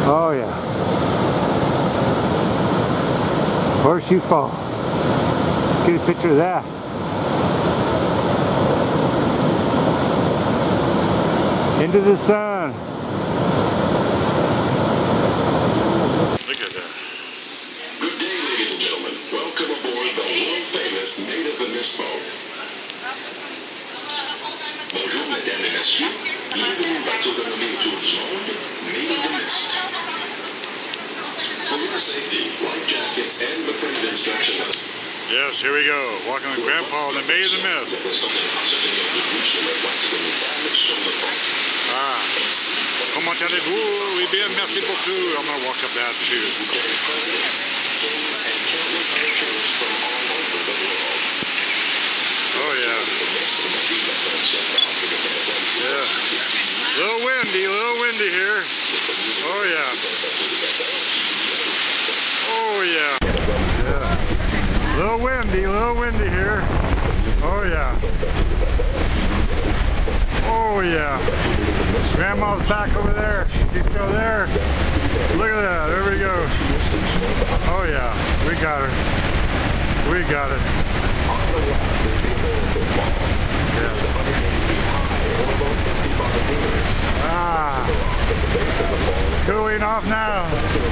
Oh yeah. Horseshoe Falls. Let's get a picture of that. Into the sun. Look at that. Good day, ladies and gentlemen. Welcome aboard the world-famous Maid of the Mist boat. Bonjour, mesdames et messieurs. Bienvenue au bateau de nommé autour du monde, Maid of the Mist. For your safety, life jackets and the printed instructions. Yes, here we go. Walking with Grandpa and the Maid of the Mist. Ah. Comment allez-vous? Oui bien, merci beaucoup. I'm going to walk up that too. Oh yeah. Yeah. Little windy here. Oh yeah. Oh yeah. Yeah. Little windy here. Oh yeah. Oh yeah. Grandma's back over there. She's still there. Look at that. There we go. Oh yeah. We got her. We got it. Yeah. Ah. Cooling off now.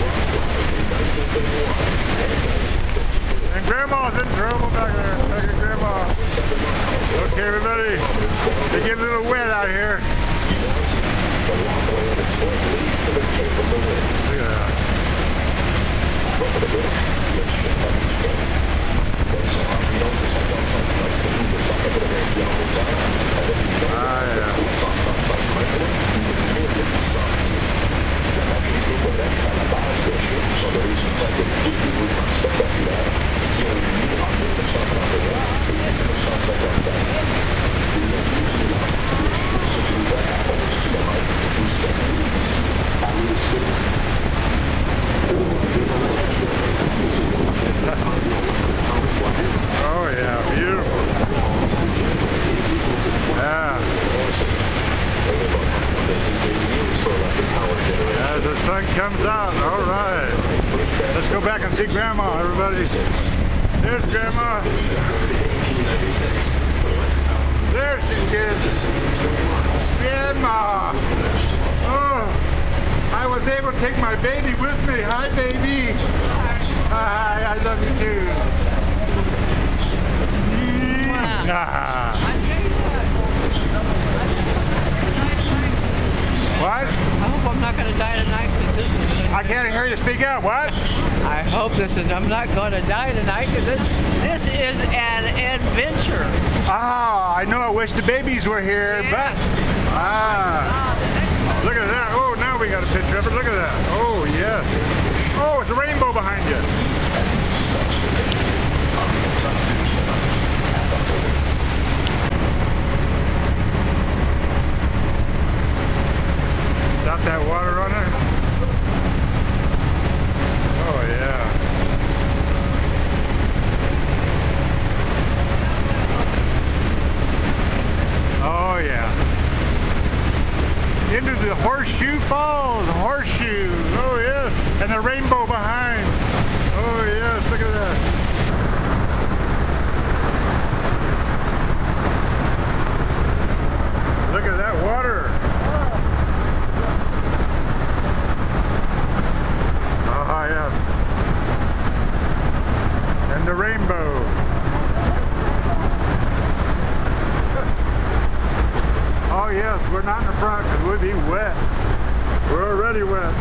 And Grandma's in trouble back there. Look at Grandma. Okay, everybody. They get a little wet out here. Look at that. Ah, yeah. Oh yeah, beautiful. Yeah. As the sun comes out, all right. Let's go back and see Grandma, everybody. There's Grandma. There she is. Grandma. Oh, I was able to take my baby with me. Hi, baby. Hi, I love you too. Nah. What? I hope I'm not going to die tonight. I can't hear you speak up. What? I hope I'm not going to die tonight because this is an adventure. Ah, I know. I wish the babies were here, Yes. but look at that. Oh, now we got a picture of it. Look at that. Oh, yes. Oh, it's a rainbow behind you. Got that water on there? Oh yeah. Oh yeah. Into the Horseshoe Falls. Horseshoe. Oh yes. And the rainbow behind. Oh yes. Look at that. Look at that water. Oh, yes. And the rainbow. Oh, yes, we're not in the front because we'd be wet. We're already wet.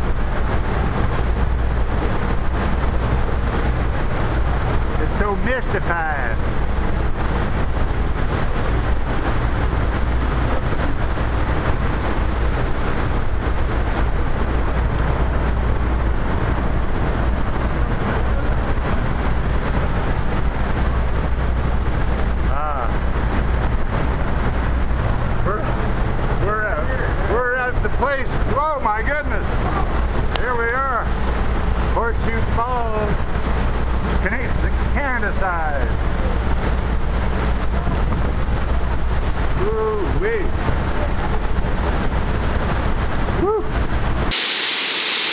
It's so mystified. Place. Oh my goodness! Here we are, Horseshoe Falls, the Canada side. Ooh wee! Woo!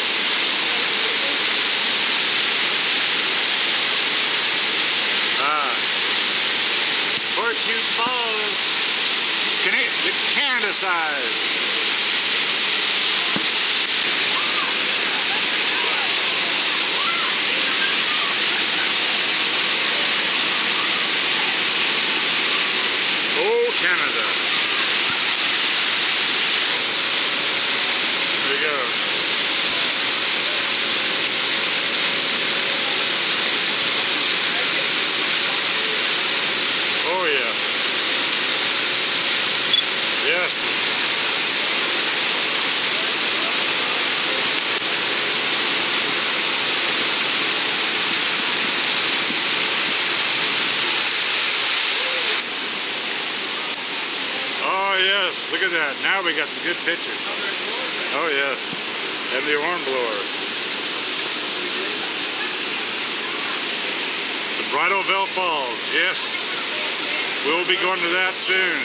size. Oh, Canada. There you go. Oh, yeah. Yes. Oh, yes. Look at that. Now we got some good pictures. Oh, yes. And the hornblower. The Bridalveil Falls. Yes. We'll be going to that soon.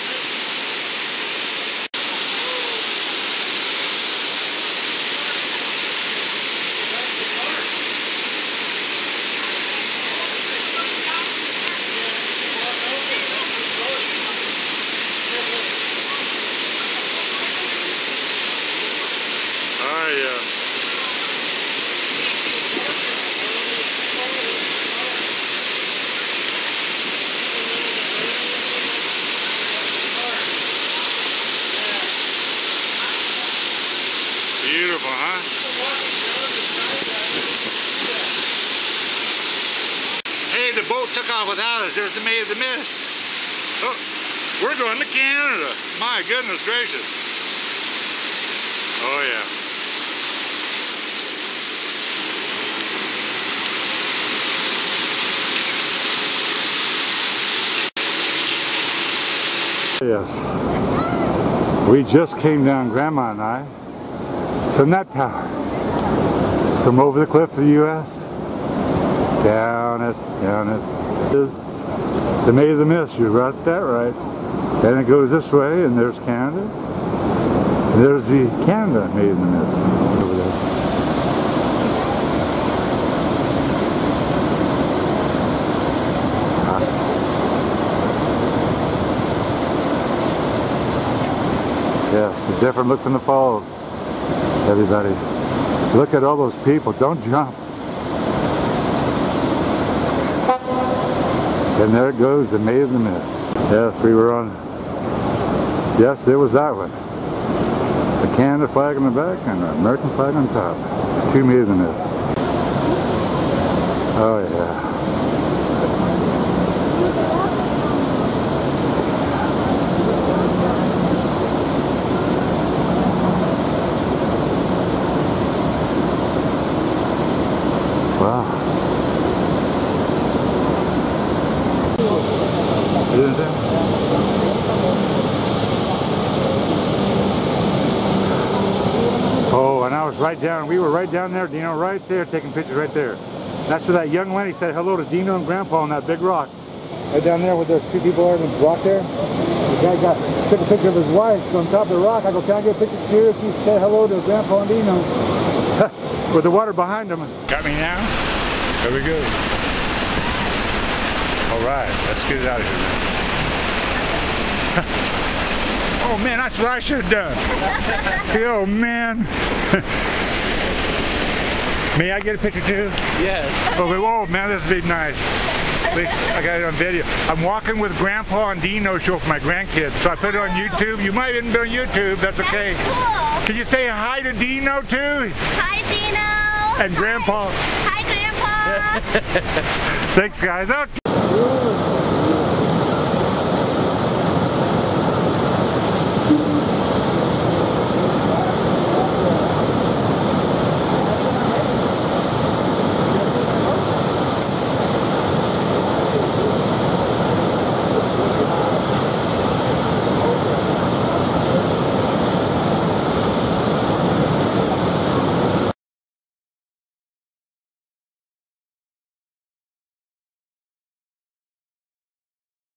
Ah, yes. Beautiful, huh? Hey, the boat took off without us. There's the Maid of the Mist. Oh, we're going to Canada. My goodness gracious. Oh, yeah. Yes. We just came down, Grandma and I, from that tower. From over the cliff of the U.S. Down it, down it. This is the Maid of the Mist. You got that right. Then it goes this way, and there's Canada. And there's the Canada Maid of the Mist over there. Yes, a different look from the falls, everybody. Look at all those people. Don't jump. And there it goes, the Maid of the Mist. Yes, we were on. Yes, it was that one. The Canada flag on the back and the American flag on top. Two Maid of the Mist. Oh, yeah. Wow. Isn't it? Oh, and I was right down, we were right down there, Deano, right there, taking pictures right there. That's where that young lady said hello to Deano and Grandpa on that big rock. Right down there with those two people on the rock there. The guy took a picture of his wife on top of the rock. I go, can I get a picture too? She said hello to Grandpa and Deano. With the water behind them. Got me now? There we go. Alright, let's get it out of here now. Oh man, that's what I should have done. Oh man. May I get a picture too? Yes. Oh man, this would be nice. At least I got it on video. I'm walking with Grandpa and Deano show for my grandkids, so I put it on YouTube. You might even be on YouTube, that's okay. That's cool. Can you say hi to Deano too? Hi, Deano. And Grandpa. Hi, Grandpa. Thanks guys. Okay.